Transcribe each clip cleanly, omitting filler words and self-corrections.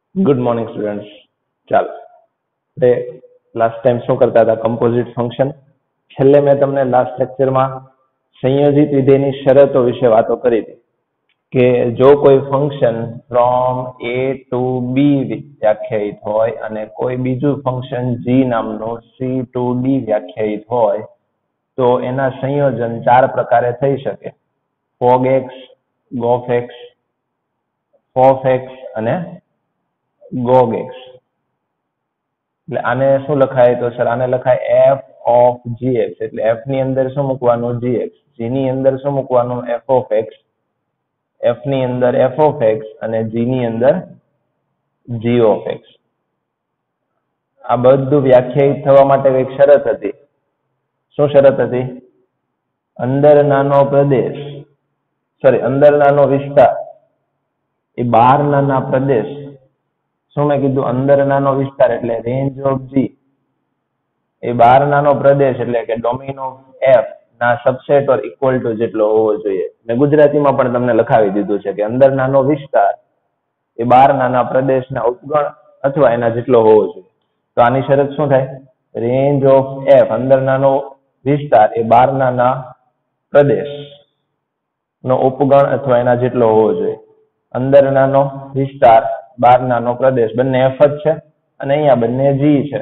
Good morning students. ચાલો આપણે last time શું કરતા હતા? Composite function. છેલ્લે મેં તમને લાસ્ટ લેક્ચરમાં સંયોજિત વિધેયની શરતો વિશે વાતો કરી હતી કે જો કોઈ function from A to B વ્યાખ્યાયિત હોય અને કોઈ બીજું ફંક્શન જી નામનું સી ટુ ડી વ્યાખ્યાયિત હોય તો એના સંયોજન 4 પ્રકારે થઈ શકે: ફોગએક્સ, ગોફએક્સ, ફોફએક્સ અને ગોગએક્સ. એટલે આને શું લખાય? તો સર આને લખાય એફ ઓફ જીએક્સ. એટલે એફ ની અંદર શું મૂકવાનું? જીએક્સ. જી ની અંદર શું મૂકવાનું? F of x. એફ ની અંદર એફ ઓફ એક્સ અને જી ની અંદર જી ઓફ એક્સ. આ બધું વ્યાખ્યાયિત થવા માટે કઈક શરત હતી. શું શરત હતી? અંદર નાનો પ્રદેશ, અંદર નાનો વિસ્તાર એ બહાર નાના પ્રદેશ. શું મેં કીધું? અંદર નાનો વિસ્તાર એટલે રેન્જ ઓફ જી એ બહાર નાનો પ્રદેશ એટલે કે ડોમેઇન ઓફ એફ ના સબસેટ ઓર ઇક્વલ ટુ જેટલો હોવો જોઈએ. મેં ગુજરાતીમાં પણ તમને લખાવી દીધું છે કે અંદર નાનો વિસ્તાર એ બહાર નાના પ્રદેશના ઉપગણ અથવા એના જેટલો હોવો જોઈએ. તો આની શરત શું થાય? રેન્જ ઓફ એફ અંદર નાનો વિસ્તાર એ બહાર નાના પ્રદેશ નો ઉપગણ અથવા એના જેટલો હોવો જોઈએ. અંદર નાનો વિસ્તાર, બહાર નાનો પ્રદેશ, બંને એફ જ છે અને અહીંયા બંને જી છે.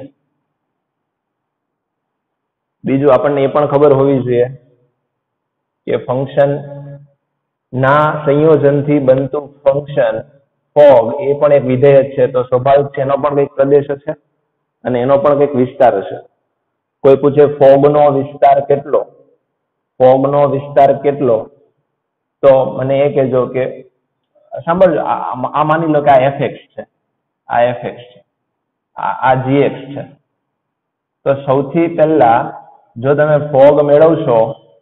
બીજું આપણને એ પણ ખબર હોવી જોઈએ કે ફંક્શન ના સંયોજનથી બનતું ફંક્શન ફોગ એ પણ એક વિધેય છે. તો સ્વાભાવિક છે એનો પણ કંઈક પ્રદેશ હશે અને એનો પણ કંઈક વિસ્તાર હશે. કોઈ પૂછે ફોગનો વિસ્તાર કેટલો? ફોગનો વિસ્તાર કેટલો? તો મને એ કહેજો કે સાંભળજો, આ માની લો કે આ એફએક્સ છે, આ એફએક્સ છે, આ જીએક્સ છે. તો સૌથી પહેલા જો તમે ફોગ મેળવશો,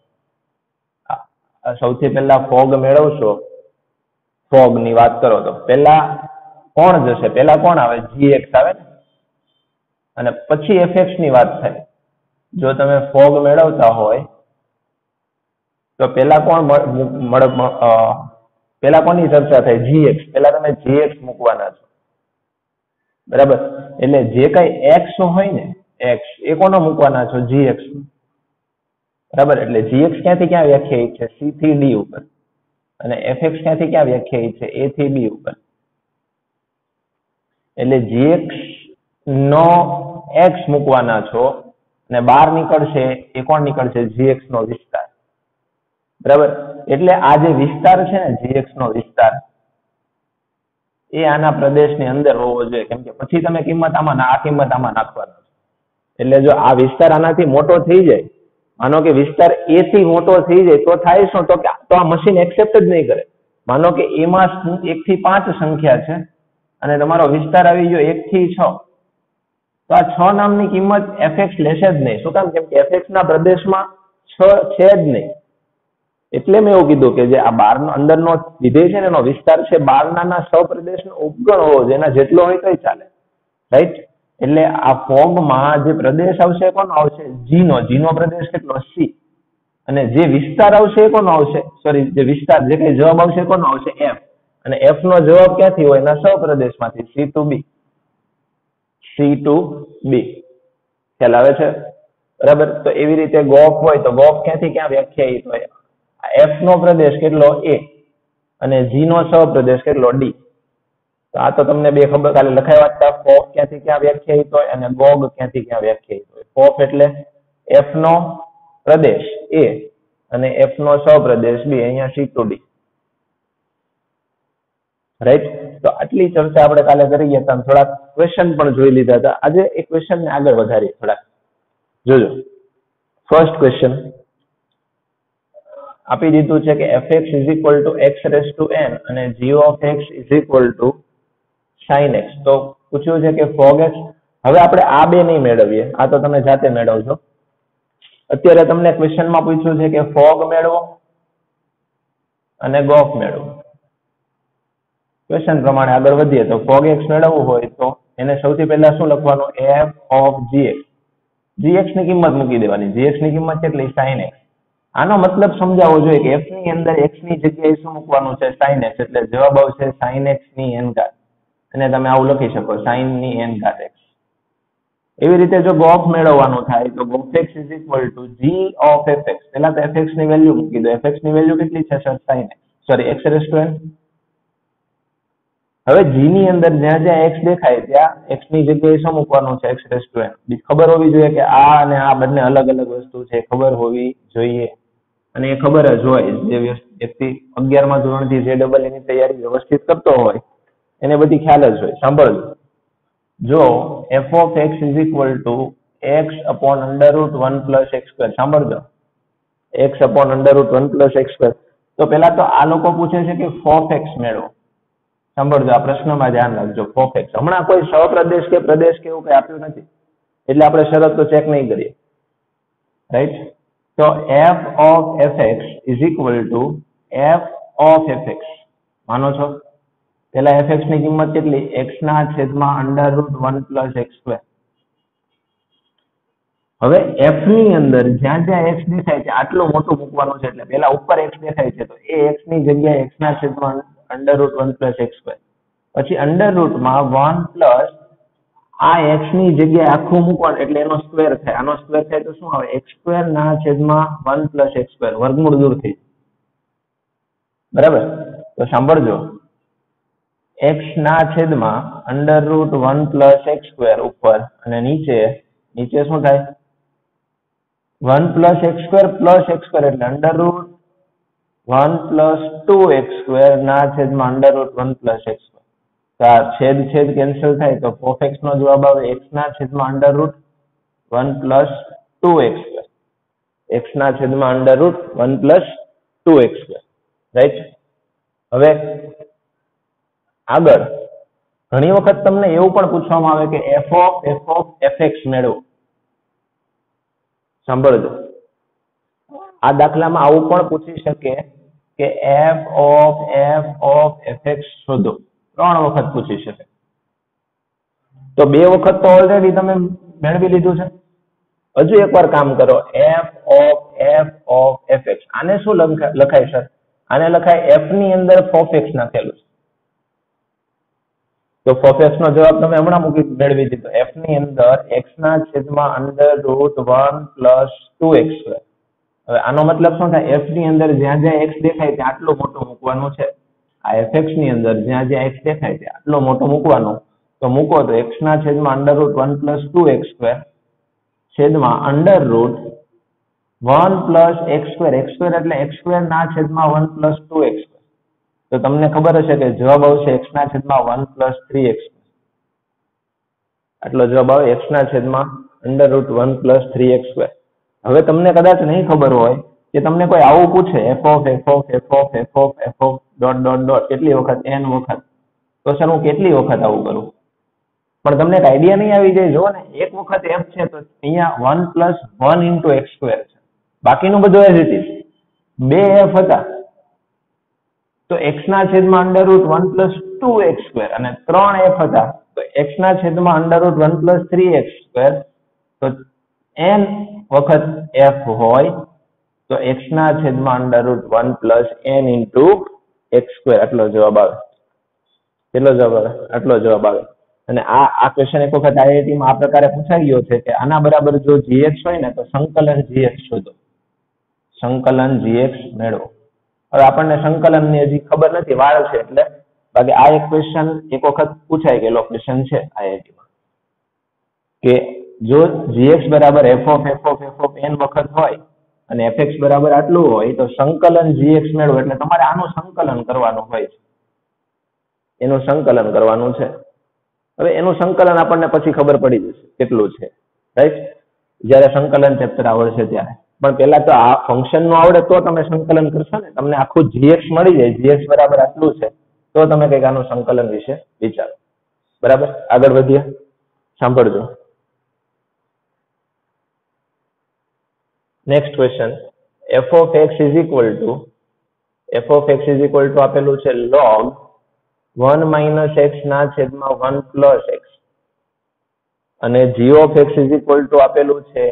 ફોગ ની વાત કરો તો પહેલા કોણ જશે? પહેલા કોણ આવે? જીએક્સ આવે ને, અને પછી એફએક્સ ની વાત થાય. જો તમે ફોગ મેળવતા હોય તો પહેલા કોની ચર્ચા થાય? જીએક્સ. પહેલા તમે જીએક્સ મૂકવાના છો, બરાબર? એટલે જે કઈ એક્સ હોય ને, એક્સ એ કોનો મૂકવાના છો? જીએક્સ. બરાબર? એટલે જીએક્સ ક્યાંથી ક્યાં વ્યાખ્યાયિત છે? સી થી ડી ઉપર. અને એફએક્સ ક્યાંથી ક્યાં વ્યાખ્યાયિત છે? એ થી બી ઉપર. એટલે જીએક્સ નો એક્સ મૂકવાના છો અને બહાર નીકળશે એ કોણ નીકળશે? જીએક્સ નો વિસ્તાર. બરાબર? એટલે આ જે વિસ્તાર છે ને, જીએક્સ નો વિસ્તાર, એ આના પ્રદેશની અંદર હોવો જોઈએ. કેમ કે પછી તમે આ કિંમત આમાં નાખવાનો. એટલે જો આ વિસ્તાર આનાથી મોટો થઈ જાય, માનો કે વિસ્તાર એ થી મોટો થઈ જાય, તો થાય શું? તો આ મશીન એક્સેપ્ટ જ નહીં કરે. માનો કે એમાં 1 થી 5 સંખ્યા છે અને તમારો વિસ્તાર આવી ગયો 1 થી 6, તો આ 6 નામની કિંમત એફએક્સ લેશે જ નહીં. શું કામ? કેમ કે એફએક્સ ના પ્રદેશમાં 6 છે જ નહીં. એટલે મેં એવું કીધું કે જે આ બહારનો અંદરનો વિધેય છે ને, એનો વિસ્તાર છે બહારના સપ્રદેશનો ઉપગણ હોવો જોઈએ. એના જેટલો હોય તોય ચાલે, રાઈટ? એટલે આ ફોગમાં જે પ્રદેશ આવશે કોનો આવશે? જી નો પ્રદેશ કેટલો? સી. અને જે વિસ્તાર આવશે એ કોનો આવશે? સોરી, જે વિસ્તાર, જે કઈ જવાબ આવશે એ કોનો આવશે? એફ. અને એફ નો જવાબ ક્યાંથી હોય? એના સપ્રદેશમાંથી, સી ટુ બી. ખ્યાલ આવે છે? બરાબર? તો એવી રીતે ગોફ હોય તો ગોફ ક્યાંથી ક્યાં વ્યાખ્યાયિત હોય? એફ નો પ્રદેશ કેટલો? એ. અને જી નો સપ્રદેશ કેટલો? ડી. તો આ તો તમને બે ખબર કાલે લખાવ્યા હતા. ફોફ ક્યાંથી ક્યાં વ્યાખ્યાયિત હોય અને ગોગ ક્યાંથી ક્યાં વ્યાખ્યાયિત હોય. ફોફ એટલે એફ નો પ્રદેશ એ અને એફ નો સપ્રદેશ બી. અહીંયા સી ટુ ડી, રાઈટ? તો આટલી ચર્ચા આપણે કાલે કરી ગયા હતા. થોડાક ક્વેશ્ચન પણ જોઈ લીધા હતા. આજે એક ક્વેશ્ચન ને આગળ વધારીએ થોડાક. જોજો, ફર્સ્ટ ક્વેશ્ચન આપી દીધું છે કે fx is equal to x raised to n અને g of x is equal to sin x. તો પૂછ્યું છે કે fog x. હવે આપણે આ બે નહીં મેળવીએ, આ તો તમે જાતે મેળવજો. અત્યારે તમને ક્વેશ્ચનમાં પૂછ્યું છે કે ફોગ મેળવો અને ગોફ મેળવો. ક્વેશ્ચન પ્રમાણે આગળ વધીએ તો ફોગ એક્સ મેળવવું હોય તો એને સૌથી પહેલા શું લખવાનું? f of gx. gx ની કિંમત મૂકી દેવાની. gx ની કિંમત કેટલી? sin x. આનો મતલબ સમજાવવો જોઈએ કે f ની અંદર x ની જગ્યાએ શું મૂકવાનું છે? sin x. એટલે જવાબ આવશે sin x ની n ઘાત. અને તમે આવું લખી શકો sin ની n ઘાત x. એવી રીતે જો ગોફ મેળવવાનું થાય તો G O F x is equal to g of fx. પહેલા તો fx ની વેલ્યુ મૂકી દો. fx ની વેલ્યુ કેટલી છે sir? sin x. Sorry x raise to n. હવે g ની અંદર જ્યાં જ્યાં x દેખાય ત્યાં x ની જગ્યાએ શું મૂકવાનું છે? x raise to n. ખબર હોવી જોઈએ કે આ અને આ બંને અલગ અલગ વસ્તુ છે, ખબર હોવી જોઈએ. અને એ ખબર જ હોય જે વ્યક્તિ 11મા ધોરણથી જે ડબલ ની તૈયારી વ્યવસ્થિત કરતો હોય એને બધી ખ્યાલ જ હોય. સાંભળજો, જો f of x is equal to x upon under root 1 plus x square. સાંભળજો, x upon under root 1 plus x square. તો પેલા તો આ લોકો પૂછે છે કે f x મેળવો. સાંભળજો, આ પ્રશ્નમાં ધ્યાન રાખજો. f x હમણાં કોઈ સહપ્રદેશ કે પ્રદેશ કે એવું કઈ આપ્યું નથી એટલે આપણે શરત તો ચેક નહીં કરીએ, રાઈટ? તો f of fx is equal to f of fx. માનો છો? પેલા fx ની કિંમત કેટલી? x ના છેદમાં under root 1 plus x square. હવે f ની અંદર જ્યાં જ્યાં x દેખાય છે આટલું મોટું મૂકવાનું છે. એટલે પેલા ઉપર x દેખાય છે તો એ x ની જગ્યાએ x ના છેદમાં under root 1 plus x square. પછી under root માં 1 plus આ x ની જગ્યાએ આખું મૂકવાનું એટલે એનો સ્ક્વેર થાય. આનો સ્ક્વેર થાય તો શું આવે? x સ્ક્વેર ના છેદમાં 1 plus x square. વર્ગમૂળ દૂર થઈ. બરાબર? તો સાંભળજો, x ના છેદમાં under root 1 plus x square ઉપર અને નીચે શું થાય? 1 plus x square plus x square એટલે under root 1 plus 2x square ના છેદમાં under root 1 plus x square. તો આ છેદ કેન્સલ થાય તો f x નો જવાબ આવે x ના છેદમાં under root 1 plus 2x square. x ના છેદમાં under root 1 plus 2x square. Right? હવે આગળ ઘણી વખત તમને એવું પણ પૂછવામાં આવે કે f of fx મેળવો. સાંભળજો, આ દાખલામાં આવું પણ પૂછી શકે કે f of fx શોધો. 3 વખત પૂછી શકે. તો 2 વખત તો ઓલરેડી તમે મેળવી લીધું છે. હજુ એકવાર કામ કરો, f of fx. આને શું લખાય સર? આને લખાય f ની અંદર f x નાખેલું છે. તો f x નો જવાબ તમે હમણાં મેળવી દીધો. f ની અંદર x ના છેદમાં under root 1 plus 2x square. હવે આનો મતલબ શું થાય? f ની અંદર જ્યાં જ્યાં x દેખાય ત્યાં આટલું મોટું મૂકવાનું છે. આ fx ની અંદર જ્યાં જ્યાં x દેખાય છે આટલો મોટો મૂકવાનો. તો મૂકો તો x ના છેદમાં under root 1 plus 2x square છેદમાં under root 1 plus x square. x square એટલે x square ના છેદમાં 1 plus 2x square. તો તમને ખબર હશે કે જવાબ આવશે x ના છેદમાં 1 plus 3x square. આટલો જવાબ આવે x ના છેદમાં under root 1 plus 3x square. હવે તમને કદાચ નહીં ખબર હોય કે તમને કોઈ આવું પૂછે f of dot કેટલી વખત? n વખત. તો સર હું કેટલી વખત આવું કરું? પણ તમને એક આઈડિયા નહીં આવી જાય. જો ને, એક વખત f છે તો અહીંયા 1 plus 1 into x square છે. બાકીનું બધું એઝ ઇટ ઇઝ. 2 f હતા તો x ના છેદમાં under root 1 plus 2x square અને 3 f હતા તો x ના છેદમાં under root 1 plus 3x square. તો n વખત f હોય તો x ના છેદમાં under root 1 plus n into x square. આટલો જવાબ આવે. કેટલો જવાબ આવે? આટલો જવાબ આવે. અને આ ક્વેશ્ચન એક વખત IIT માં આ પ્રકારે પૂછાઈ ગયો છે કે આના બરાબર જો gx હોય ને તો સંકલન gx શોધો. સંકલન gx મેળવો. હવે આપણને સંકલન ની હજી ખબર નથી, વાર છે એટલે. બાકી આ એક ક્વેશ્ચન એક વખત પૂછાઈ ગયેલો ક્વેશ્ચન છે IIT માં કે જો gx બરાબર f of n વખત હોય અને fx બરાબર આટલું હોય તો સંકલન gx મેળવો. એટલે તમારે આનું સંકલન કરવાનું હોય છે. એનું સંકલન કરવાનું છે. હવે એનું સંકલન આપણને પછી ખબર પડી જશે કેટલું છે, રાઈટ? જ્યારે સંકલન ચેપ્ટર આવડશે ત્યારે. પણ પેલા તો આ ફંક્શન નું આવડે તો તમે સંકલન કરશો ને. તમને આખું gx મળી જાય, gx બરાબર આટલું છે તો તમે કંઈક આનું સંકલન વિશે વિચારો. બરાબર? આગળ વધીએ. સાંભળજો. Next question, f of x is equal to આપેલું છે log 1 minus x ના છેદમાં 1 plus x અને g of x is equal to આપેલું છે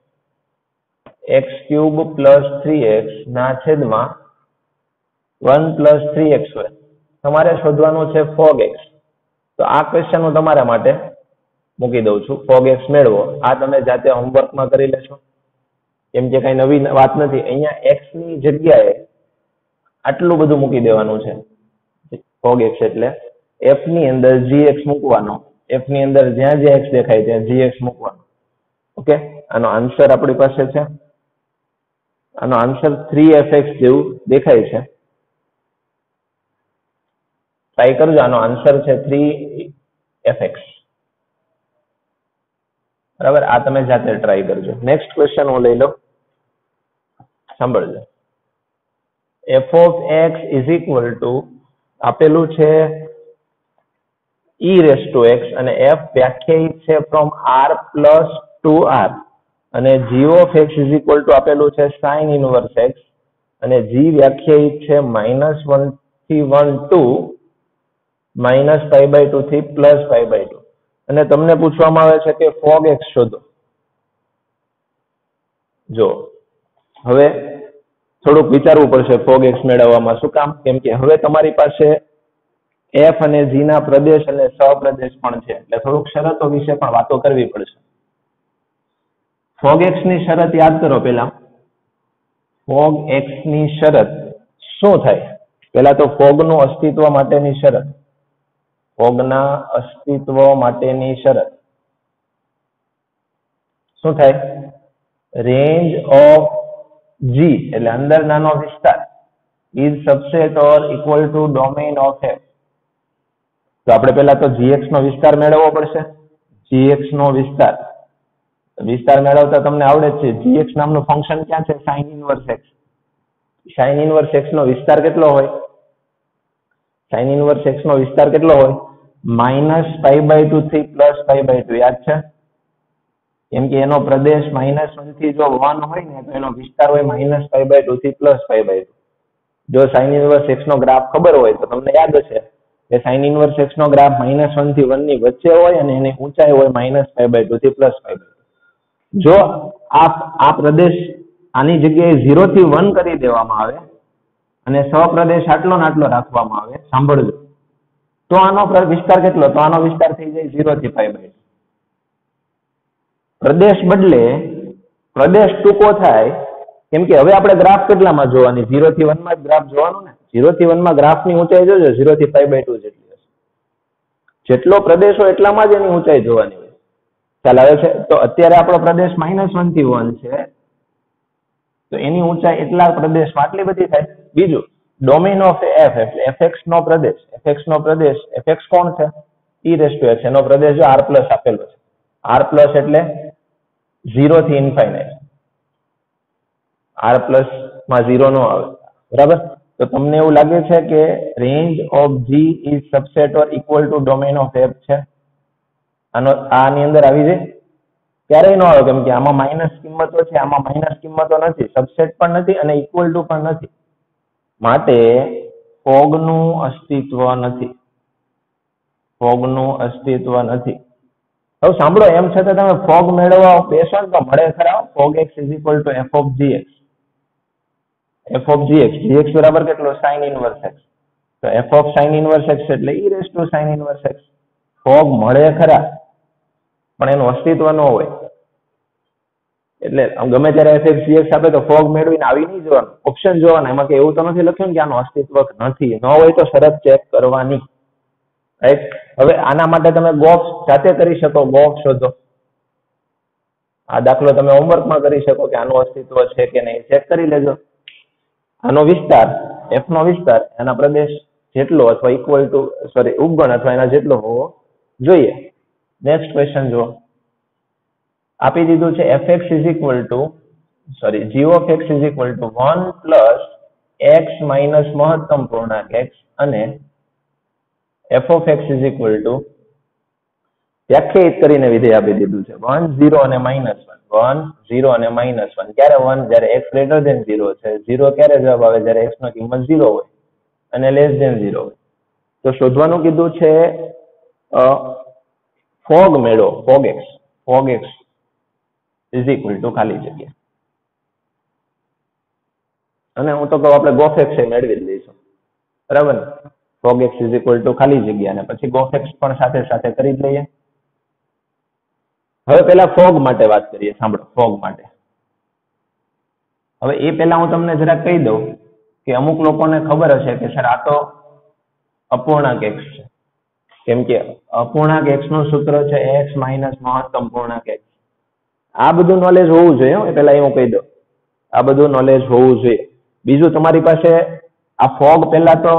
x cube plus 3x ના છેદમાં 1 plus 3x square. તમારે શોધવાનું છે fog x. તો આ ક્વેશ્ચન હું તમારા માટે મૂકી દઉં છું. ફોગ એક્સ મેળવો. આ તમે જાતે હોમવર્કમાં કરી લેશો, કેમ કે કઈ નવી વાત નથી. અહીંયા એક્સ ની જગ્યાએ આટલું બધું મૂકી દેવાનું છે. ફોગ એક્સ એટલે એફ ની અંદર જી એક્સ મૂકવાનો, એફ ની અંદર જ્યાં જ્યાં એક્સ દેખાય ત્યાં જી એક્સ મૂકવાનો. ઓકે, આનો આન્સર આપણી પાસે છે. આનો આન્સર 3fx જેવું દેખાય છે. ટ્રાય કરજો. આનો આન્સર છે 3fx. બરાબર, આ તમે જાતે ટ્રાય કરજો. નેક્સ્ટ ક્વેશ્ચન હું લઈ લઉં, સાંભળજો. f of x is equal to આપેલું છે e raised to x અને f વ્યાખ્યાયિત છે from r plus 2r અને g of x is equal to આપેલું છે sin inverse x અને g વ્યાખ્યાયિત છે -1 થી 1 to -π/2 થી +π/2 અને તમને પૂછવામાં આવે છે કે fog x શોધો. જો હવે થોડુંક વિચારવું પડશે fog x મેળવવામાં. શું કામ? કેમ કે હવે તમારી પાસે f અને g ના પ્રદેશ અને સહપ્રદેશ પણ છે, એટલે થોડુંક શરતો વિશે પણ વાતો કરવી પડશે. fog x ની શરત યાદ કરો. પેલા fog x ની શરત શું થાય? પેલા તો fog નું અસ્તિત્વ માટેની શરત, fog ના અસ્તિત્વ માટેની શરત શું થાય? રેન્જ ઓફ G એટલે અંદર નાનો વિસ્તાર is subset or equal to domain of F. તો આપણે પેલા તો gx નો વિસ્તાર મેળવવો પડશે. gx નો વિસ્તાર મેળવતા તમને આવડે જ છે. gx નામનું ફંક્શન ક્યાં છે? sin inverse x. sin inverse x નો વિસ્તાર કેટલો હોય? sin inverse x નો વિસ્તાર કેટલો હોય? -π/2 થી +π/2. યાદ છે? કેમ કે એનો પ્રદેશ -1 થી જો 1 હોય ને તો એનો વિસ્તાર હોય -π/2 થી +π/2. જો sin inverse x નો ગ્રાફ ખબર હોય તો તમને યાદ હશે કે sin inverse x નો ગ્રાફ -1 થી 1 ની વચ્ચે હોય અને એની ઊંચાઈ હોય -π/2 થી +π/2. જો આ પ્રદેશ આની જગ્યાએ 0 થી 1 કરી દેવામાં આવે અને સહપ્રદેશ આટલો ને આટલો રાખવામાં આવે, સાંભળજો, તો આનો વિસ્તાર કેટલો? તો આનો વિસ્તાર થઈ જાય 0 થી π/2. પ્રદેશ બદલે પ્રદેશ ટૂંકો થાય, કેમ કે હવે આપણે ગ્રાફ કેટલામાં જોવાની? 0 થી 1 માં જ ગ્રાફ જોવાનું ને. 0 થી 1 માં ગ્રાફની ઊંચાઈ જોજો 0 થી π/2 જેટલી હશે. જેટલો પ્રદેશ હોય એટલામાં જ એની ઊંચાઈ જોવાની હોય. ખ્યાલ આવે છે? તો અત્યારે આપણો પ્રદેશ -1 થી 1 છે, તો એની ઊંચાઈ એટલા પ્રદેશમાં આટલી બધી થાય. બીજું, ડોમેન ઓફ f એટલે fx નો પ્રદેશ. fx નો પ્રદેશ, fx કોણ છે? e raised to x. એનો પ્રદેશ જો r+ આપેલો છે. r+ એટલે 0 થી ઇન્ફાઇનાઇટ. r+ માં 0 નો આવે. બરાબર? તો તમને એવું લાગે છે કે range of g is subset or equal to domain of f છે? આની અંદર આવી જાય? ક્યારેય ન આવે, કેમ કે આમાં માઇનસ કિંમતો છે, આમાં માઇનસ કિંમતો નથી, સબસેટ પણ નથી અને ઇક્વલ ટુ પણ નથી. માટે fog નું અસ્તિત્વ નથી. fog નું અસ્તિત્વ નથી. હવે સાંભળો, એમ છતાં તમે fog મેળવવા બેસો ને તો મળે ખરા. fog x is equal to f of gx. f of gx, gx બરાબર કેટલો? sin inverse x. તો f of sin inverse x એટલે e raised to sin inverse x. fog મળે ખરા, પણ એનું અસ્તિત્વ ન હોય. એટલે ગમે ત્યારે fx gx આપે તો fog મેળવીને આવી નહીં જવાનું, ઓપ્શન જોવાના. એમાં કે એવું તો નથી લખ્યું કે આનું અસ્તિત્વ નથી. ન હોય તો શરત ચેક કરવાની. રાઈટ? હવે આના માટે તમે ગોખ જાતે કરી શકો, ગોખ શોધો. આ દાખલો તમે હોમવર્કમાં કરી શકો કે આનું અસ્તિત્વ છે કે નહીં, ચેક કરી લેજો. આનો વિસ્તાર, f નો વિસ્તાર એના પ્રદેશ જેટલો અથવા ઇક્વલ ટુ ઉપગણ અથવા એના જેટલો હોવો જોઈએ. નેક્સ્ટ ક્વેશ્ચન જુઓ. આપી દીધું છે fx is equal to g of x is equal to 1 plus x minus મહત્તમ પૂર્ણાંક x અને f of x is equal to વ્યાખ્યાયિત કરીને વિધેય આપી દીધું છે 1 0 અને -1. 1 0 અને -1. ક્યારે 1? જ્યારે x greater than 0 છે. 0 ક્યારે જવાબ આવે? જ્યારે x નો કિંમત 0 હોય અને less than 0 હોય. તો શોધવાનું કીધું છે fog મેળવો. fog x is equal to ખાલી જગ્યા. અને હું તો કહું આપણે ગોફ x મેળવી જ લઈશું. બરાબર ને? F O G X is equal to ખાલી જગ્યા અને પછી ગોફ એક્સ પણ સાથે સાથે કરી જ લઈએ. હવે પેલા ફોગ માટે વાત કરીએ. સાંભળો, ફોગ માટે. હવે એ પહેલા હું તમને જરા કહી દઉં કે અમુક લોકોને ખબર હશે કે સર આ તો અપૂર્ણાંક એક્સ છે, કેમ કે અપૂર્ણાંક એક્સ નું સૂત્ર છે એક્સ માઇનસ મહત્તમ પૂર્ણાંક એક્સ. આ બધું નોલેજ હોવું જોઈએ. પેલા હું કહી દઉં, આ બધું નોલેજ હોવું જોઈએ. બીજું, તમારી પાસે આ ફોગ પહેલા તો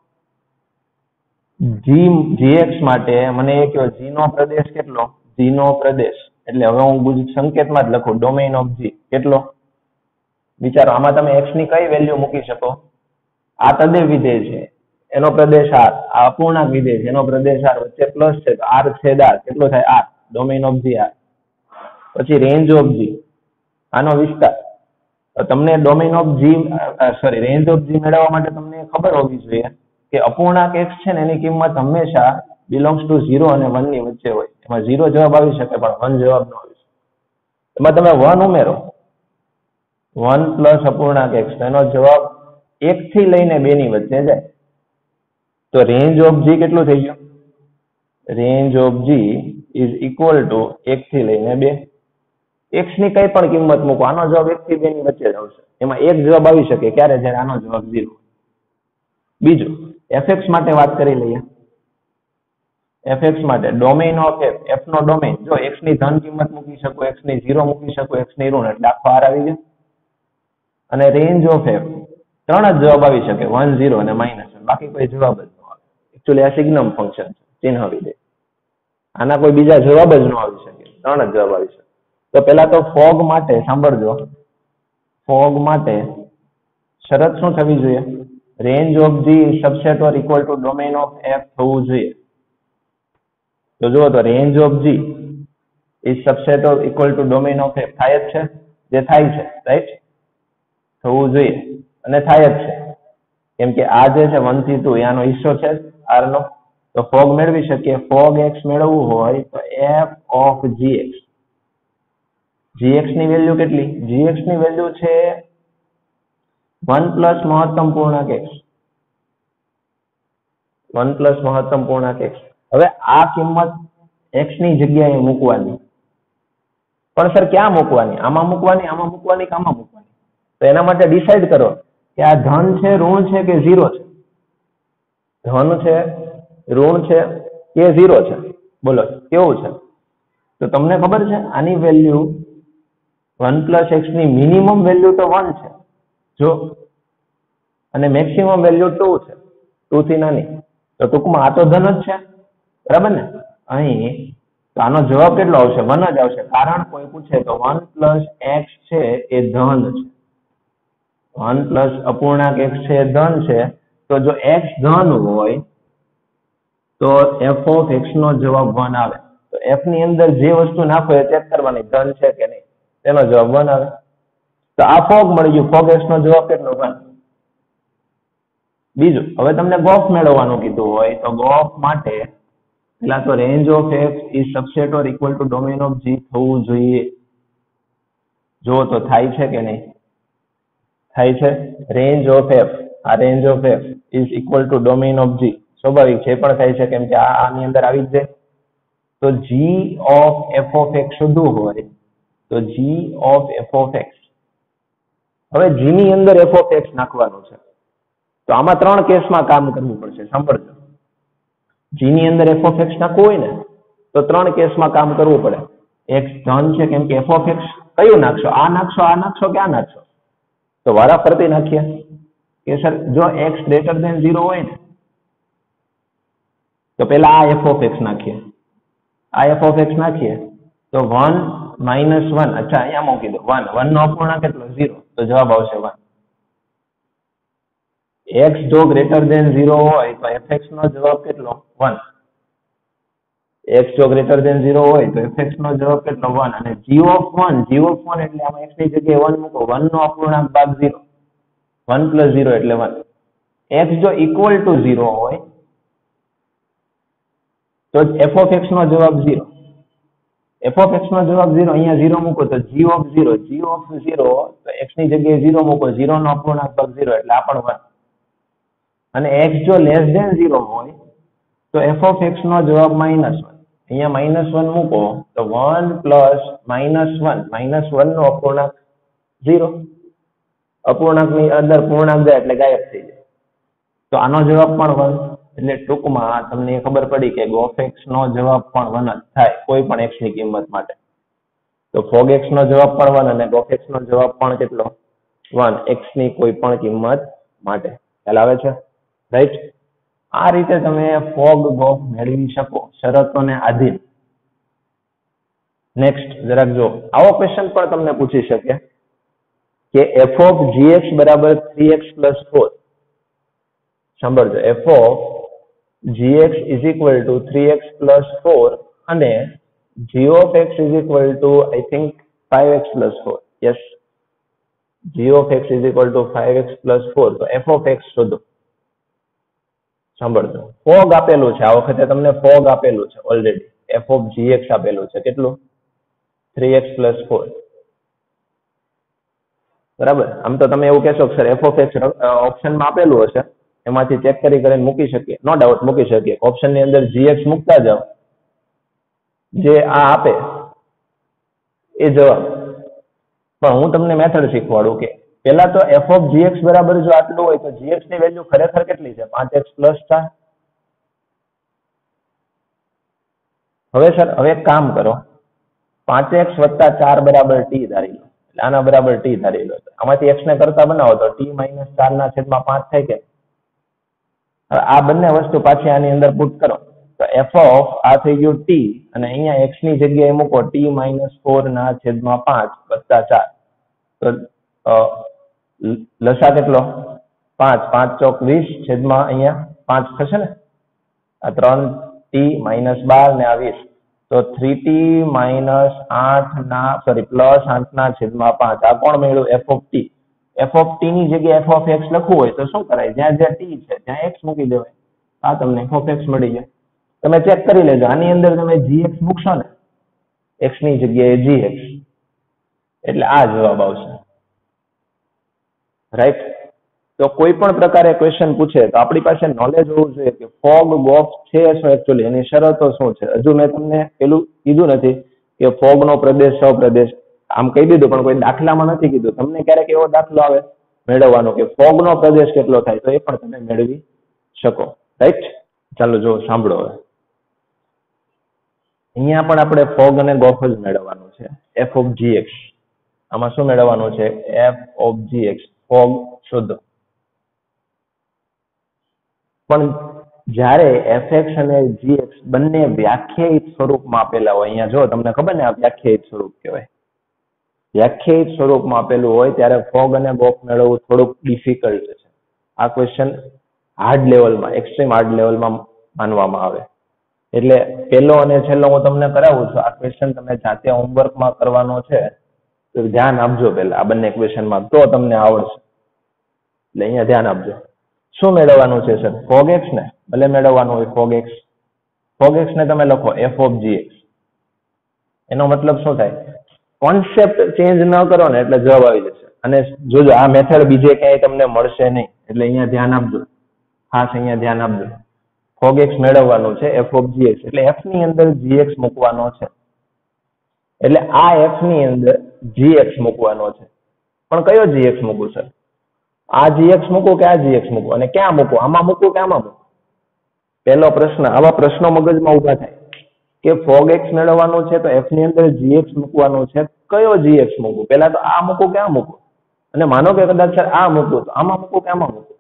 gx માટે મને એ કહો g નો પ્રદેશ કેટલો? g નો પ્રદેશ એટલે હવે હું સંકેતમાં જ લખું, ડોમેઇન ઓફ g કેટલો? વિચારો, આમાં તમે x ની કઈ વેલ્યુ મૂકી શકો? આ તદે વિધેય છે, એનો પ્રદેશ r. આ અપૂર્ણાંક વિધેય છે, એનો પ્રદેશ r. વચ્ચે પ્લસ છે તો r છેદ r કેટલો થાય? r. Domain of g r. પછી રેન્જ ઓફ g, આનો વિસ્તાર. તમને domain of g range of g મેળવવા માટે તમને ખબર હોવી જોઈએ કે અપૂર્ણાંક x છે ને એની કિંમત હંમેશા બિલોંગ્સ ટુ 0 અને 1 ની વચ્ચે હોય. એમાં 0 જવાબ આવી શકે પણ 1 જવાબ ન આવી શકે. એમાં તમે 1 ઉમેરો, 1 પ્લસ અપૂર્ણાંક x, એનો જવાબ 1 થી લઈને 2 ની વચ્ચે જાય. તો રેન્જ ઓફ g કેટલું થઈ ગયું? Range of g is equal to 1 થી લઈને 2. x ની કઈ પણ કિંમત મૂકો, આનો જવાબ 1 થી 2 ની વચ્ચે જ આવશે. એમાં એક જવાબ આવી શકે ક્યારે? જ્યારે આનો જવાબ 0. બીજું, fx માટે વાત કરી લઈએ. fx માટે ડોમેઇન ઓફ f, f નો ડોમેઇન. જો x ની ધન કિંમત મૂકી શકો, x ની 0 મૂકી શકો, x ની ઋણ, એટલે આખો r આવી જાય. અને રેન્જ ઓફ f, 3 જ જવાબ આવી શકે, 1 0 અને -1. બાકી કોઈ જવાબ જ ન આવે. એકચ્યુઅલી આ સિગ્નમ ફંક્શન છે, ચિહ્ન વિધેય. આના કોઈ બીજા જવાબ જ ન આવી શકે, 3 જ જવાબ આવી શકે. તો પેલા તો ફોગ માટે સાંભળજો, ફોગ માટે શરત શું થવી જોઈએ? Range of g subset or equal to domain of f થવું જોઈએ. તો જુઓ, તો range of g is subset or equal to domain of f થાય જ છે, જે થાય છે, રાઈટ? થવું જોઈએ અને થાય જ છે, કેમ કે આ જે છે 1 થી 2 આનો હિસ્સો છે r નો. તો ફોગ મેળવી શકીએ. ફોગ x મેળવવું હોય તો f ઓફ gx. gx ની વેલ્યુ કેટલી? gx ની વેલ્યુ છે 1 પ્લસ મહત્તમ પૂર્ણાંક x. 1 પ્લસ મહત્તમ પૂર્ણાંક x. હવે આ કિંમત x ની જગ્યાએ મૂકવાની. પણ સર ક્યાં મૂકવાની? આમાં મૂકવાની, આમાં મૂકવાની, આમાં મૂકવાની? તો એના માટે ડિસાઈડ કરો કે આ ધન છે, ઋણ છે કે 0 છે? ધન છે, ઋણ છે કે 0 છે? બોલો કેવું છે? તો તમને ખબર છે આની વેલ્યુ 1 પ્લસ x ની મિનિમમ વેલ્યુ તો 1 છે, જો, અને મેક્સિમમ વેલ્યુ 2 છે, 2 થી નાની. તો ટૂંકમાં આ તો ધન જ છે, બરાબર ને? અહીં તો આનો જવાબ કેટલો આવશે? 1 જ આવશે. કારણ કોઈ પૂછે તો 1 પ્લસ x છે એ ધન છે, 1 પ્લસ અપૂર્ણાંક x છે એ ધન છે. તો જો x ધન હોય તો f ઓફ x નો જવાબ 1 આવે. તો f ની અંદર જે વસ્તુ નાખો એ ચેક કરવાની, ધન છે કે નહીં, તેનો જવાબ 1 આવે. તો આ ફોગ મળી ગયું. ફોગ x નો જવાબ કેટલો? 1. બીજું, હવે તમને ગોફ મેળવવાનું કીધું હોય તો ગોફ માટે પેલા તો range of f is subset or equal to domain of g થવું જોઈએ. જો તો થાય છે કે નહીં? થાય છે. રેન્જ ઓફ f, આ range of f is equal to domain of g. સ્વાભાવિક છે, પણ થાય છે કેમ કે આની અંદર આવી જ જાય. તો g of f of x શોધવું હોય તો g of f of x. હવે g ની અંદર f ઓફ x નાખવાનું છે. તો આમાં 3 કેસમાં કામ કરવું પડશે. સાંભળજો, g ની અંદર f ઓફ x નાખવું હોય ને તો 3 કેસમાં કામ કરવું પડે. x ધન છે, કેમ કે f ઓફ x કયું નાખશો? આ નાખશો, આ નાખશો કે આ નાખશો? તો વારા ફરતી નાખીએ કે સર જો x ગ્રેટર ધેન 0 હોય ને તો પેલા આ f ઓફ x નાખીએ. આ f ઓફ x નાખીએ તો 1 માઇનસ 1. અચ્છા, અહીંયા મૂકી દો 1. 1 નો અપૂર્ણાંક કેટલો? 0. તો જવાબ આવશે 1. x જો ગ્રેટર ધેન 0 હોય તો fx નો જવાબ કેટલો? 1. x જો ગ્રેટર ધેન 0 હોય તો fx નો જવાબ કેટલો? 1. અને g ઓફ 1 એટલે આમાં x ની જગ્યાએ 1 મૂકો. 1 નો અપૂર્ણાંક ભાગ 0. 1 પ્લસ 0 એટલે 1. x જો ઇક્વલ ટુ 0 હોય તો f ઓફ x નો જવાબ 0. f ઓફ x નો જવાબ 0. અહીંયા 0 મૂકો તો g ઓફ 0. g ઓફ 0 તો x ની જગ્યાએ 0 મૂકો. 0 નો અપૂર્ણાંક ભાગ 0 એટલે આ પણ 1. અને x જો લેસ ધેન 0 હોય તો f of x નો જવાબ -1. અહીંયા -1 મૂકો તો 1 પ્લસ -1 નો અપૂર્ણાંક 0. અપૂર્ણાંકની અંદર પૂર્ણાંક જાય એટલે ગાયબ થઈ જાય. તો આનો જવાબ પણ 1. એટલે ટૂંકમાં તમને ખબર પડી કે gOf x નો જવાબ પણ 1 જ થાય કોઈ પણ x ની કિંમત માટે. તો fog x નો જવાબ પણ 1 અને gOf x નો જવાબ પણ કેટલો 1 x ની કોઈ પણ કિંમત માટે. ખ્યાલ આવે છે? રાઈટ. આ રીતે તમે fog gOf મેળવી શકો શરતોને આધીન. નેક્સ્ટ જરાક જો આવો ક્વેશ્ચન પણ તમને પૂછી શકે કે f of gx બરાબર 3x plus 4. સાંભળજો, f of gx is equal to 3x plus 4 અને g of x is equal to I think 5x plus 4. Yes, g of x is equal to 5x plus 4. તો f of x શોધો. સાંભળજો, fog આપેલું છે, આ વખતે તમને fog આપેલું છે ઓલરેડી. f of gx આપેલું છે કેટલું 3x plus 4. બરાબર. આમ તો તમે એવું કહેશો કે સર f of x ઓપ્શનમાં આપેલું હશે એમાંથી ચેક કરીને મૂકી શકીએ. નો ડાઉટ મૂકી શકીએ. ઓપ્શનની અંદર gx મૂકતા જાઓ, જે આ આપે એ જવાબ. પણ હું તમને મેથડ શીખવાડું કે પેલા તો f of gx બરાબર જો આટલું હોય તો gx ની વેલ્યુ ખરેખર કેટલી છે 5x plus 4. હવે સર હવે એક કામ કરો, 5x વત્તા 4 બરાબર t ધારી લો. એટલે આના બરાબર t ધારી લો. આમાંથી x ને કરતા બનાવો તો t minus 4 ના છેદમાં 5 થાય કે. હવે આ બંને વસ્તુ પાછી આની અંદર પુટ કરો તો f of આ થઈ ગયું t અને અહીંયા x ની જગ્યાએ મૂકો t minus 4 ના છેદમાં 5 વત્તા 4. તો લસા કેટલો 5 5 ચોક 20 છેદમાં અહીંયા 5 થશે ને. આ 3t minus 12 ને આ 20 તો 3t minus 8 ના પ્લસ 8 ના છેદમાં 5. આ કોણ મળ્યું f of t. f of t ની જગ્યાએ f of x લખવું હોય તો શું કરાય, જ્યાં જ્યાં t છે ત્યાં x મૂકી દેવાય. આ તમને f of x મળી જાય. તમે ચેક કરી લેજો, આની અંદર તમે gx મૂકશો ને x ની જગ્યાએ gx એટલે આ જવાબ આવશે. રાઈટ. તો કોઈ પણ પ્રકારે ક્વેશ્ચન પૂછે તો આપણી પાસે નોલેજ હોવું જોઈએ કે ફોગ ગોફ છે શું એકચ્યુઅલી, એની શરતો શું છે. હજુ મેં તમને પેલું કીધું નથી કે ફોગ નો પ્રદેશ સપ્રદેશ આમ કહી દીધું, પણ કોઈ દાખલામાં નથી કીધું. તમને ક્યારેક એવો દાખલો આવે મેળવવાનો કે ફોગ નો પ્રદેશ કેટલો થાય તો એ પણ તમે મેળવી શકો. રાઈટ. ચાલો જો સાંભળો. હવે અહીંયા પણ આપણે ફોગ અને ગોફ જ મેળવવાનું છે. f of gx આમાં શું મેળવવાનું છે f of gx ફોગ શોધો. પણ જ્યારે fx અને gx બંને વ્યાખ્યાયિત સ્વરૂપમાં આપેલા હોય, અહીંયા જો તમને ખબર ને આ વ્યાખ્યાયિત સ્વરૂપ કહેવાય. વ્યાખ્યાયિત સ્વરૂપમાં આપેલું હોય ત્યારે ફોગ અને ગોફ મેળવવું થોડુંક ડિફિકલ્ટ છે. આ ક્વેશ્ચન હાર્ડ લેવલમાં, એક્સ્ટ્રીમ હાર્ડ લેવલમાં માનવામાં આવે. એટલે પહેલો અને છેલ્લો હું તમને કરાવું છું. આ ક્વેશ્ચન તમે જાતે હોમવર્કમાં કરવાનો છે તો ધ્યાન આપજો પહેલા આ બંને ક્વેશ્ચનમાં, તો તમને આવડશે. એટલે અહીંયા ધ્યાન આપજો. શું મેળવવાનું છે સર? ફોગ એક્સ ને ભલે મેળવવાનું હોય ફોગ એક્સ. ફોગ એક્સ ને તમે લખો f of gx. એનો મતલબ શું થાય? કોન્સેપ્ટ ચેન્જ ન કરો ને એટલે જવાબ આવી જશે. અને જોજો આ મેથડ બીજે ક્યાંય તમને મળશે નહીં. એટલે અહીંયા ધ્યાન આપજો, ખાસ અહીંયા ધ્યાન આપજો. ફોગ એક્સ મેળવવાનું છે f of gx એટલે f ની અંદર gx મૂકવાનો છે. એટલે આ f ની અંદર gx મૂકવાનો છે. પણ કયો gx મૂકું સર? આ gx મૂકું કે આ gx મૂકું, અને ક્યાં મૂકું? આમાં મૂકું કે આમાં મૂકું? પહેલો પ્રશ્ન, આવા પ્રશ્નો મગજમાં ઉભા થાય કે ફોગ એક્સ મેળવવાનું છે તો f ની અંદર gx મૂકવાનું છે. કયો gx મૂકું? પહેલા તો આ મૂકું કે આ મૂકું? અને માનો કે કદાચ સર આ મૂકું તો આમાં મૂકું કે આમાં મૂકું?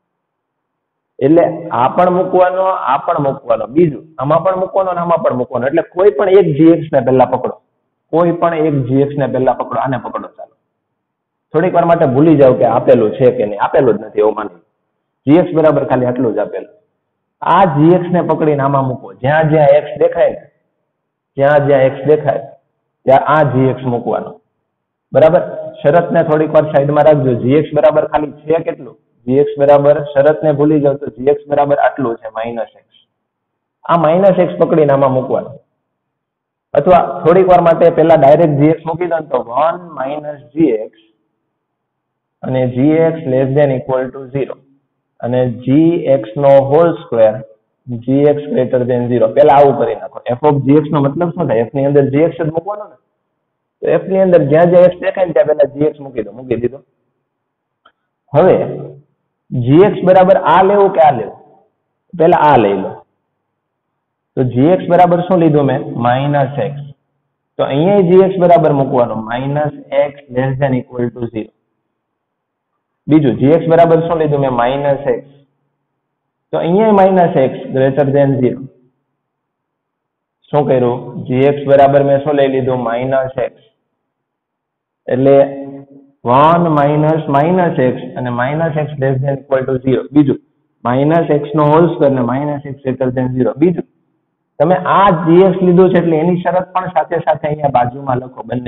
એટલે આ પણ મૂકવાનો, આ પણ મૂકવાનો, બીજું આમાં પણ મૂકવાનો અને આમાં પણ મૂકવાનો. એટલે કોઈ પણ એક gx ને પહેલા પકડો, કોઈ પણ એક gx ને પહેલા પકડો. આને પકડો. ચાલો થોડીક વાર માટે ભૂલી જાવ કે આપેલું છે કે નહીં. આપેલું જ નથી એવું માની. gx બરાબર ખાલી આટલું જ આપેલું. આ gx ને પકડીને આમાં મૂકો. જ્યાં જ્યાં x દેખાય ને, જ્યાં જ્યાં x દેખાય ત્યાં આ gx મૂકવાનો. બરાબર. શરતને થોડીક વાર સાઈડમાં રાખજો. gx બરાબર ખાલી છે કેટલું? gx બરાબર, શરતને ભૂલી જાવ તો gx બરાબર આટલું છે -x. આ -x પકડીને આમાં મૂકવાનું. અથવા થોડીક વાર માટે પહેલા ડાયરેક્ટ gx મૂકી દો તો 1 - gx અને gx <= 0. અને gx નો whole square gx greater than 0. પહેલા આવું કરી નાખો. f ઓફ gx નો મતલબ શું થાય? f ની અંદર gx જ મૂકવાનો ને. તો f ની અંદર જ્યાં જ્યાં x દેખાય ને ત્યાં પહેલા gx મૂકી દીધો. હવે gx બરાબર આ લેવું કે આ લેવું? પહેલા આ લઈ લો. તો gx બરાબર શું લીધું મેં? -x. તો અહીંયા gx બરાબર મૂકવાનો -x less than equal to 0. બીજું gx બરાબર શું લીધું મેં? -x. તો અહીંયા -x ગ્રેટર ધેન 0. શું કર્યું? gx બરાબર મેં શું લઈ લીધું? -x. એટલે 1 -x અને -x less than equal to 0. બીજું -x નો હોલ સ્ક્વેર ને -x ગ્રેટર ધેન 0. બીજું તમે આ gx લીધું છે એટલે એની શરત પણ સાથે સાથે અહીંયા બાજુમાં લખો બંને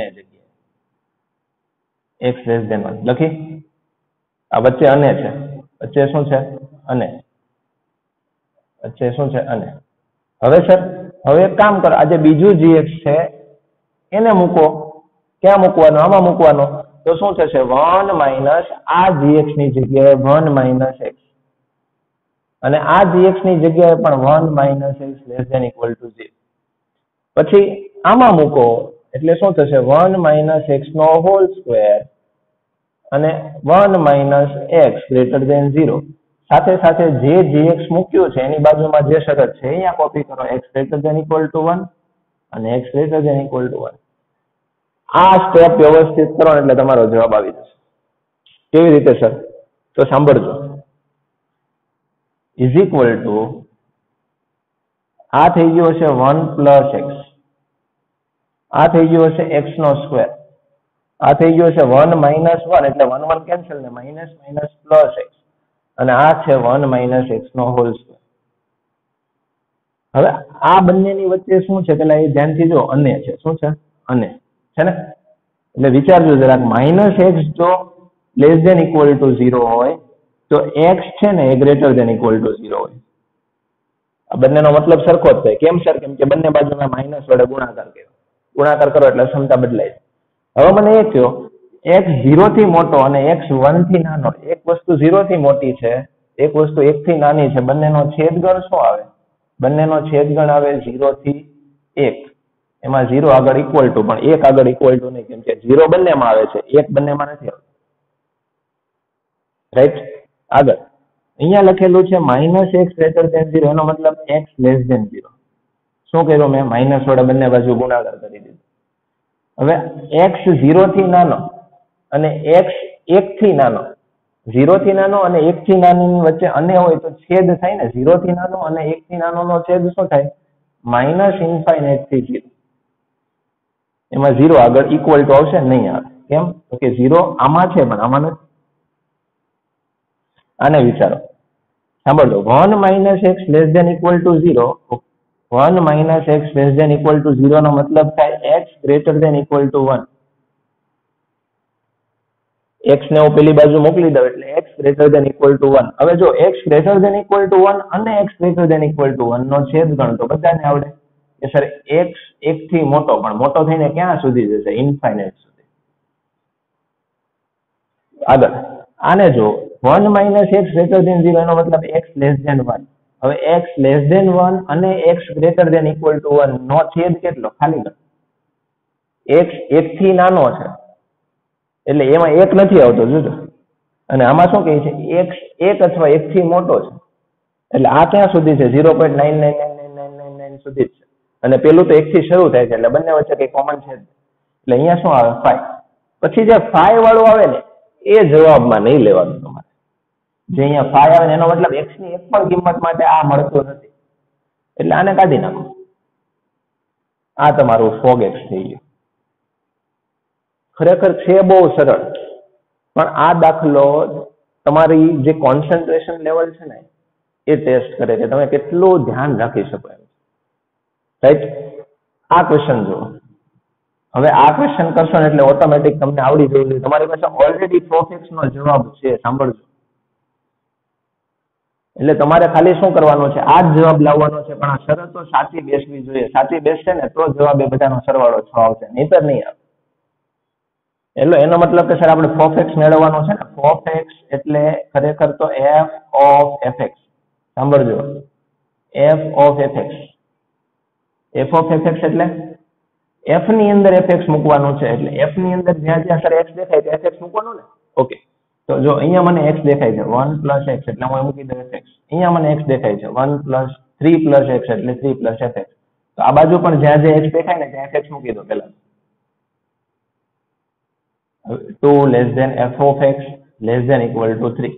જગ્યાએ x લેસ ધેન 1 લખી. આ વચ્ચે અને છે. વચ્ચે શું છે? અને. વચ્ચે શું છે? અને. હવે સર હવે એક કામ કરો, આ જે બીજું gx છે એને મૂકો. ક્યાં મૂકવાનો? આમાં મૂકવાનો. તો શું થશે? 1 માઇનસ આ gx ની જગ્યાએ 1 - x અને આ gx ની જગ્યાએ પણ 1 - x less than equal to 0. પછી આમાં મૂકો એટલે શું થશે? 1 - x નો હોલ સ્ક્વેર અને 1 - x ગ્રેટર ધેન 0. સાથે સાથે જે gx મૂક્યું છે એની બાજુમાં જે શરત છે અહીંયા કોપી કરો. x greater than equal to 1 અને x greater than equal to 1. આ સ્ટેપ વ્યવસ્થિત કરો એટલે તમારો જવાબ આવી જશે. કેવી રીતે સર? તો સાંભળજો. ઇઝ ઇક્વલ ટુ આ થઈ ગયો છે 1 + x. આ થઈ ગયો છે x નો સ્ક્વેર. આ થઈ ગયો છે 1 - 1 એટલે 1 1 કેન્સલ ને +x અને આ છે 1 - x નો હોલ સ્ક્વેર. હવે આ બંનેની વચ્ચે શું છે? પેલા એ ધ્યાનથી જો, અને છે. શું છે? અને છે ને. એટલે વિચારજો જરાક. -x જો લેસ ધેન ઇક્વલ ટુ 0 હોય તો x છે ને એ ગ્રેટર ધેન ઇક્વલ ટુ 0 હોય. આ બંનેનો મતલબ સરખો જ થાય. કેમ સર? કેમ કે બંને બાજુના માઇનસ વડે ગુણાકાર કર્યો. ગુણાકાર કરો એટલે ક્ષમતા બદલાય. હવે મને એ કહો, x 0 થી મોટો અને x 1 થી નાનો. એક વસ્તુ 0 થી મોટી છે, એક વસ્તુ 1 થી નાની છે. બંનેનો છેદગણ શું આવે? બંનેનો છેદગણ આવે 0 થી 1. એમાં 0 આગળ ઇક્વલ ટુ, પણ 1 આગળ ઇક્વલ ટુ નહીં, કેમ કે 0 બંનેમાં આવે છે, 1 બંનેમાં નથી આવતું. રાઈટ? આગળ અહીંયા લખેલું છે -x ગ્રેટર ધેન 0. એનો મતલબ x લેસ ધેન 0. શું કર્યું મેં? માઇનસ વડે બંને બાજુ ગુણાકાર કરી દીધો. હવે x 0 થી નાનો અને x 1 થી નાનો. 0 થી નાનો અને 1 થી નાની વચ્ચે અને હોય તો છેદ થાય ને. 0 થી નાનો અને 1 થી નાનો નો છેદ શું થાય? -∞ થી 0. એમાં 0 આગળ ઇક્વલ ટુ આવશે? નહીં આવે. કેમ? તો કે 0 આમાં છે પણ આમાં નથી. આને વિચારો. સાંભળો. 1 - x less than equal to 0. 1 - x less than equal to 0 નો મતલબ થાય x greater than equal to 1. x ને હું પેલી બાજુ મોકલી દઉં એટલે x greater than equal to 1. હવે જો x greater than equal to 1 અને x greater than equal to 1 નો છેદગણ તો બધાને આવડે કે સર x 1 થી મોટો, પણ મોટો થઈને ક્યાં સુધી જશે? ઇન્ફાઇનાઇટ સુધી. આગળ આને જો 1 - x ગ્રેટર ધેન 0 એનો મતલબ x લેસ ધેન 1. હવે x લેસ ધેન 1 અને x greater than equal to 1 નો છેદ કેટલો? ખાલી ગણ. x 1 થી નાનો છે એટલે એમાં 1 નથી આવતો. જોજો. અને આમાં શું કહે છે? x 1 અથવા 1 થી મોટો છે એટલે આ ક્યાં સુધી છે? 0.999999 સુધી છે. અને પેલું તો 1 થી શરૂ થાય છે એટલે બંને વચ્ચે કઈ કોમન છે. એટલે અહીંયા શું આવે? 5. પછી જે 5 વાળું આવે ને એ જવાબમાં નહીં લેવાનું તમારે. જે અહીંયા 5 આવે ને એનો મતલબ x ની એક પણ કિંમત માટે આ મળતો નથી એટલે આને કાઢી નાખો. આ તમારું fog x થઈ ગયું. ખરેખર છે બહુ સરળ, પણ આ દાખલો તમારી જે કોન્સન્ટ્રેશન લેવલ છે ને એ ટેસ્ટ કરે કે તમે કેટલું ધ્યાન રાખી શકો એમ. રાઈટ? આ ક્વેશ્ચન જુઓ. હવે આ ક્વેશ્ચન કરશો ને એટલે ઓટોમેટિક તમને આવડી જવું જોઈએ. તમારી પાસે ઓલરેડી fog x નો જવાબ છે. સાંભળજો. એટલે તમારે ખાલી શું કરવાનું છે? આ જ જવાબ લાવવાનો છે, પણ આ શરતો સાચી બેસવી જોઈએ. સાચી બેસશે ને તો જવાબ એ બધાનો સરવાળો 6 આવશે, નહીતર નહીં આવે. એટલે એનો મતલબ કે સર આપણે f(x) મેળવવાનો છે ને, f(x) એટલે ખરેખર તો f of fx. સાંભળજો, f of fx. f of fx એટલે f ની અંદર fx મૂકવાનું છે, એટલે f ની અંદર જ્યાં જ્યાં સર x દેખાય ત્યાં fx મૂકવાનું ને. ઓકે, તો જો અહીંયા મને x દેખાય છે 1 + x એટલે હું મૂકી દઉં fx. અહીંયા મને x દેખાય છે 1 + 3 + x એટલે 3 + fx. તો આ બાજુ પણ જ્યાં જ્યાં x દેખાય ને ત્યાં fx મૂકી દો પહેલા. 2 less than f of x less than equal to 3.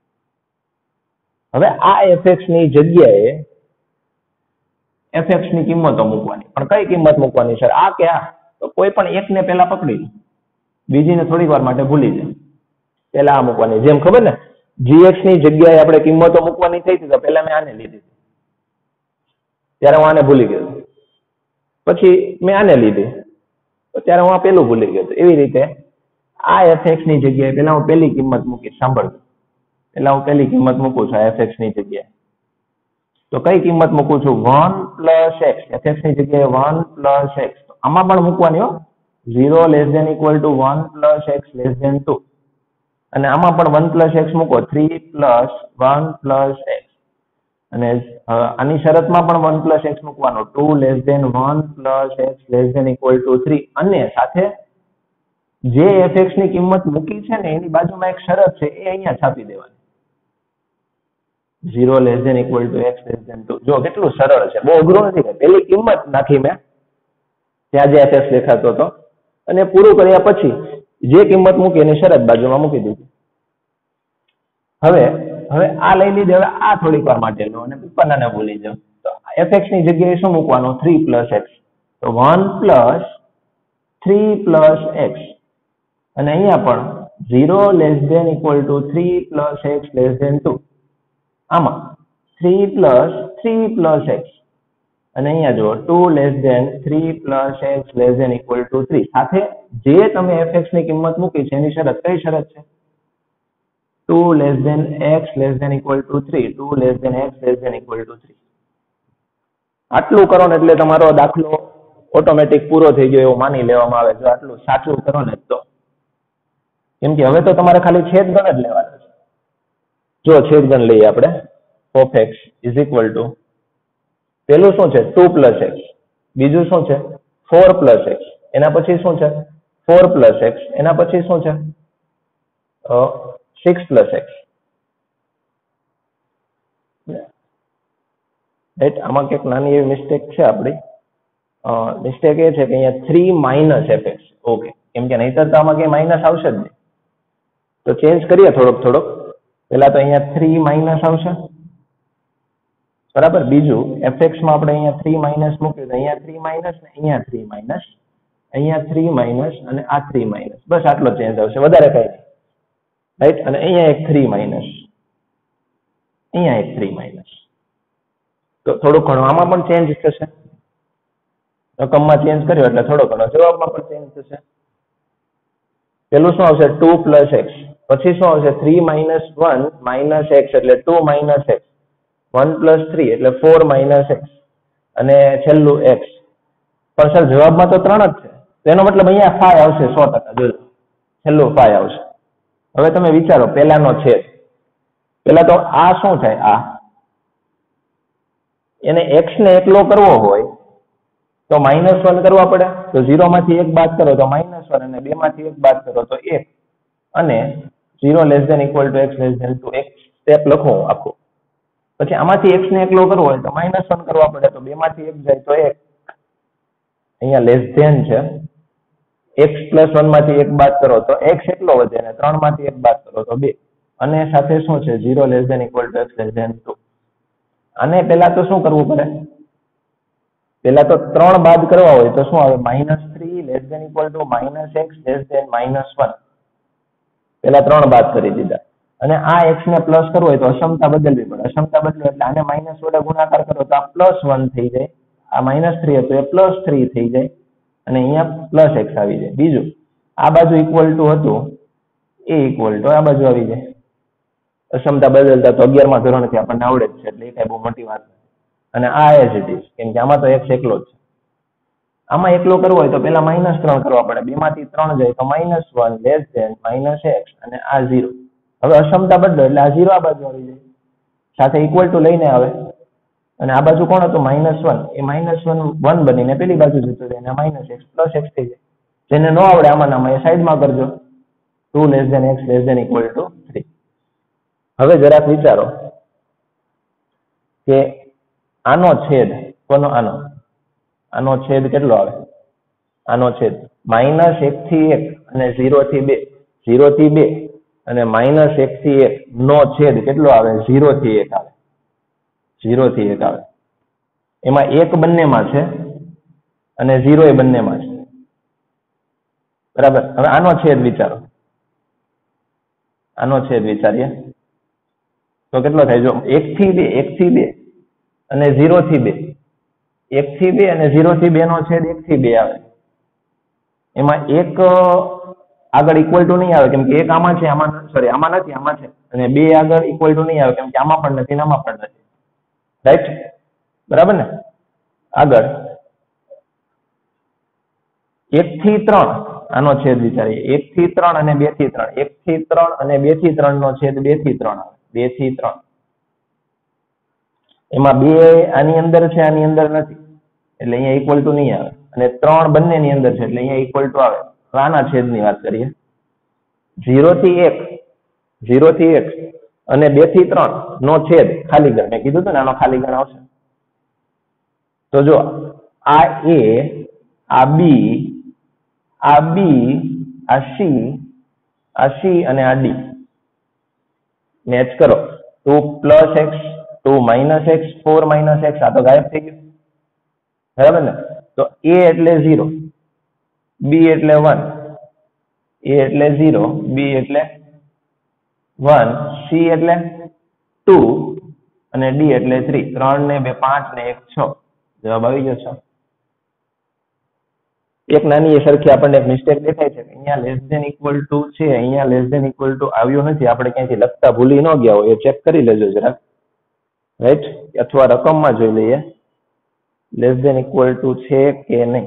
હવે આ fx ની જગ્યાએ fx ની કિંમતો મૂકવાની, પણ કઈ કિંમત મૂકવાની સર, આ કે આ? તો કોઈ પણ એકને પહેલા પકડી લો, બીજીને થોડીક વાર માટે ભૂલી જાય, પહેલા આ મૂકવાની. જેમ ખબર ને gx ની જગ્યાએ આપણે કિંમતો મૂકવાની થઈ હતી તો પહેલા મેં આને લીધી, ત્યારે હું આને ભૂલી ગયો, પછી મેં આને લીધી તો ત્યારે હું આ પેલું ભૂલી ગયો. એવી રીતે આ fx ની જગ્યાએ પહેલા હું પહેલી કિંમત મૂકીશ. સાંભળજો, પહેલા હું પહેલી કિંમત મૂકું છું fx ની જગ્યાએ. તો કઈ કિંમત મૂકું છું? 1 + x. fx ની જગ્યાએ 1 + x. તો આમાં પણ મૂકવાની હો, 0 less than equal to 1 + x less than 2. અને આમાં પણ 1 + x મૂકો, 3 + 1 + x. અને આની શરતમાં પણ 1 + x મૂકવાનો, 2 less than 1 + x less than equal to 3. અને સાથે જે fx ની કિંમત મૂકી છે ને એની બાજુમાં એક શરત છે, એ અહીંયા છાપી દેવાની, 0 less than equal to x less than 2. જો કેટલું સરળ છે, બહુ અઘરું નથી. પેલી કિંમત નાખી મેં ત્યાં જે fx દેખાતો હતો, અને પૂરું કર્યા પછી જે કિંમત મૂકી એની શરત બાજુમાં મૂકી દીધી. હવે આ લઈ લીધી. હવે આ થોડીક વાર માટે લો અને ઉપરનાને ભૂલી જાઓ. તો fx ની જગ્યાએ શું મૂકવાનું? 3 + x. તો 1 + 3 + x. અને અહીંયા પણ 0 less than equal to 3 + x less than 2. આમાં 3 + 3 + x. અને અહીંયા જો 2 less than 3 + x less than equal to 3. સાથે જે તમે fx ની કિંમત મૂકી છે એની શરત કઈ શરત છે? 2 less than x less than equal to 3. 2 less than x less than equal to 3. આટલું કરો ને એટલે તમારો દાખલો ઓટોમેટિક પૂરો થઈ ગયો એવું માની લેવામાં આવે. જો આટલું સાચું કરો ને તો, કેમ કે હવે તો તમારે ખાલી છેદગણ જ લેવાનો છે. જો છેદગણ લઈએ આપણે, of x is equal to, પેલું શું છે? 2 + x. બીજું શું છે? 4 + x. એના પછી શું છે? 4 + x. એના પછી શું છે? 6 + x. રાઈટ, આમાં કંઈક નાની એવી મિસ્ટેક છે આપણી. મિસ્ટેક એ છે કે અહીંયા 3 - fx. ઓકે, કેમ કે નહીતર તો આમાં કંઈ માઇનસ આવશે જ નહીં. તો ચેન્જ કરીએ થોડોક. પહેલા તો અહીંયા 3 - આવશે, બરાબર. બીજું fx માં આપણે અહીંયા 3 - મૂક્યું તો અહીંયા 3 - ને અહીંયા 3 - અહીંયા 3 - અને આ 3 - બસ આટલો ચેન્જ આવશે, વધારે કઈ નહીં. રાઈટ, અને અહીંયા એક 3 - અહીંયા એક 3 - તો થોડું ઘણું આમાં પણ ચેન્જ થશે. રકમમાં ચેન્જ કર્યો એટલે થોડો ઘણો જવાબમાં પણ ચેન્જ થશે. પેલું શું આવશે? 2 + x. પછી શું આવશે? 3 - 1 - x એટલે 2 - x. 1 + 3 એટલે 4 - x. અને છેલ્લું x. પણ સર જવાબમાં તો 3 જ છે, તેનો મતલબ અહીંયા 5 આવશે 100%. જોજો, છેલ્લું 5 આવશે. હવે તમે વિચારો, પહેલાનો છેદ. પહેલા તો આ શું થાય? આ એને x ને એકલો કરવો હોય તો -1 કરવા પડે. તો 0 માંથી 1 બાદ કરો તો -1, અને 2 માંથી 1 બાદ કરો તો 1, અને 0 less than equal to x less than 2. એક સ્ટેપ લખો આખું. પછી આમાંથી x ને એકલો કરવો હોય તો -1 કરવા પડે. તો 2 માંથી 1 જાય તો 1. અહીંયા લેસ ધેન છે, x + 1 માંથી 1 બાદ કરો તો x એકલો વધે, અને 3 માંથી 1 બાદ કરો તો 2. અને સાથે શું છે? 0 less than equal to x less than 2. આને પહેલા તો શું કરવું પડે? પહેલા તો 3 બાદ કરવા હોય તો શું આવે? -3 less than equal to -x less than -1. પહેલા 3 બાદ કરી દીધા. અને આ x ને પ્લસ કરવો હોય તો અસમતા બદલવી પડે. અસમતા બદલો એટલે આને માઇનસ વડે ગુણાકાર કરો તો આ +1 થઈ જાય. આ -3 હતું એ +3 થઈ જાય. અને અહીંયા +x આવી જાય. બીજું, આ બાજુ ઇક્વલ ટુ હતું એ ઇક્વલ ટુ આ બાજુ આવી જાય. અસમતા બદલતા તો 11મા ધોરણથી આપણને આવડે જ છે, એટલે એ કઈ બહુ મોટી વાત નથી. અને આ એઝ ઇટ ઇઝ, કેમ કે આમાં તો x એકલો જ છે. આમાં એકલો કરવો હોય તો પેલા -3 કરવા પડે. 2 માંથી 3 જાય તો -1 લેસ ધેન -x અને આ 0. હવે અક્ષમતા બદલો એટલે આ 0 આ બાજુ આવી જાય, સાથે ઇક્વલ ટુ લઈને આવે અને આ બાજુ કોણ હતું -1, એ -1 બનીને પેલી બાજુ જતું રહે અને -x + x થઈ જાય. જેને ન આવડે આમાં નામાં એ સાઈડમાં કરજો. 2 less than x less than equal to 3. હવે જરાક વિચારો કે આનો છેદ કોનો આનો છેદ કેટલો આવે? આનો છેદ -1 થી 1 અને 0 થી 2, 0 થી 2 અને -1 થી 1 નો છેદ કેટલો આવે? 0 થી 1 આવે. 0 થી 1 આવે. એમાં 1 બંનેમાં છે અને 0 એ બંનેમાં છે. બરાબર. હવે આનો છેદ વિચારો. આનો છેદ વિચારીએ તો કેટલો થાય? જો 1 થી 2 અને 0 થી 2, 1 થી 2 અને 0 થી 2 નો છેદ 1 થી 2 આવે. એમાં 1 આગળ ઇક્વલ ટુ નહીં આવે કેમ કે 1 આમાં છે, આમાં નથી, આમાં છે. અને 2 આગળ ઇક્વલ ટુ નહીં આવે કેમ કે આમાં પણ નથી, આમાં પણ નથી. રાઈટ? બરાબર ને? આગળ 1 થી 3 આનો છેદ વિચારીએ. 1 થી 3 અને 2 થી 3, 1 થી 3 અને 2 થી 3 નો છેદ 2 થી 3 આવે. 2 થી 3 એમાં 2 આની અંદર છે, આની અંદર નથી એટલે અહીંયા ઇક્વલ ટુ નહીં આવે અને 3 બંનેની અંદર છે એટલે અહીંયા ઇક્વલ ટુ આવે. આના છેદની વાત કરીએ. 0 થી 1 અને 2 થી 3 નો છેદ ખાલી ગણ. મેં કીધું હતું ને આનો ખાલી ગણ આવશે. તો જો આ A, આ B, આ B, આ C અને આ D મેચ કરો. 2 + x, 2 - x, 4 - x આ તો ગાયબ થઈ ગયું. બરાબર ને? તો A એટલે 0, B એટલે 1, A એટલે 0, B એટલે 1, C એટલે 2 અને D એટલે 3. 3 ને 2 5 ને 1 6. જવાબ આવી ગયો 6. એક નાની એ સરખી આપણને એક મિસ્ટેક દેખાય છે કે અહીંયા લેસ ધેન ઇક્વલ ટુ છે, અહીંયા લેસ ધેન ઇક્વલ ટુ આવ્યું નથી. આપણે ક્યાંયથી લખતા ભૂલી ન ગયા હોય એ ચેક કરી લેજો જરાક. રાઈટ? અથવા રકમમાં જોઈ લઈએ લેસ ધેન ઇક્વલ ટુ છે કે નહીં.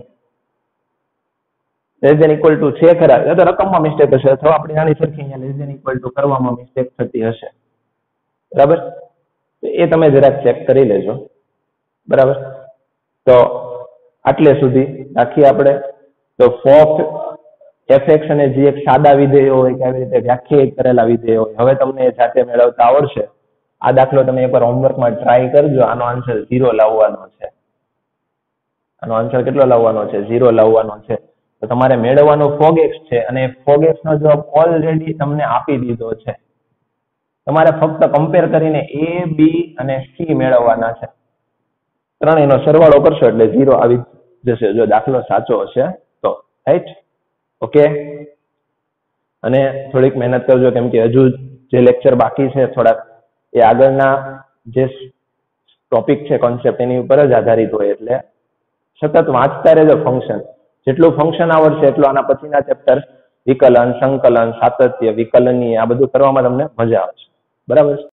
લેસ ધેન ઇક્વલ ટુ છે ખરા, એ તો રકમમાં મિસ્ટેક હશે અથવા આપણી નાની સરખી અહીંયા લેસ ધેન ઇક્વલ ટુ કરવામાં મિસ્ટેક થતી હશે. બરાબર? એ તમે જરાક ચેક કરી લેજો. બરાબર? તો આટલે સુધી રાખીએ આપણે. તો ફોર્થ fx અને gx સાદા વિધેયો હોય કે આવી રીતે વ્યાખ્યાયિત કરેલા વિધેયો હોય. હવે તમને જાતે મેળવતા આવડશે. આ દાખલો તમે એકવાર હોમવર્કમાં ટ્રાય કરજો. આનો આન્સર 0 લાવવાનો છે. આનો આન્સર કેટલો લાવવાનો છે? 0 લાવવાનો છે. તો તમારે મેળવવાનો fogx છે અને fogx નો જવાબ ઓલરેડી તમને આપી દીધો છે. તમારે ફક્ત કમ્પેર કરીને A, B અને C મેળવવાના છે. ત્રણેયનો સરવાળો કરશો એટલે 0 આવી જશે જો દાખલો સાચો હશે તો. રાઈટ? ઓકે. અને થોડીક મહેનત કરજો કેમ કે હજુ જે લેક્ચર બાકી છે થોડાક એ આગળના જે ટોપિક છે કોન્સેપ્ટ એની ઉપર જ આધારિત હોય એટલે સતત વાંચતા રહેજો ફંક્શન. જેટલું ફંક્શન આવડશે એટલું આના પછીના ચેપ્ટર વિકલન, સંકલન, સાતત્ય, વિકલનીય આ બધું કરવામાં તમને મજા આવશે. બરાબર?